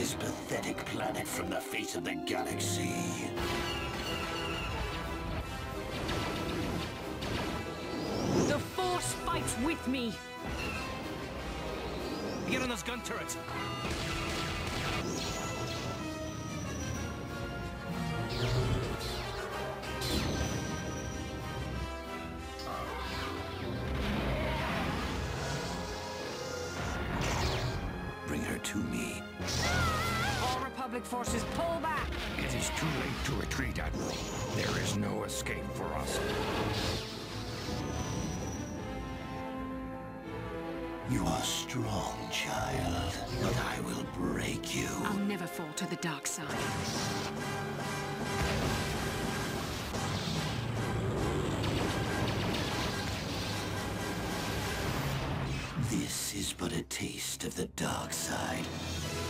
this pathetic planet from the face of the galaxy. The Force fights with me! Get on those gun turrets! Bring her to me. All Republic forces, pull back! It is too late to retreat, Admiral. There is no escape for us. You are strong, child, but I will break you. I'll never fall to the dark side. This is but a taste of the dark side.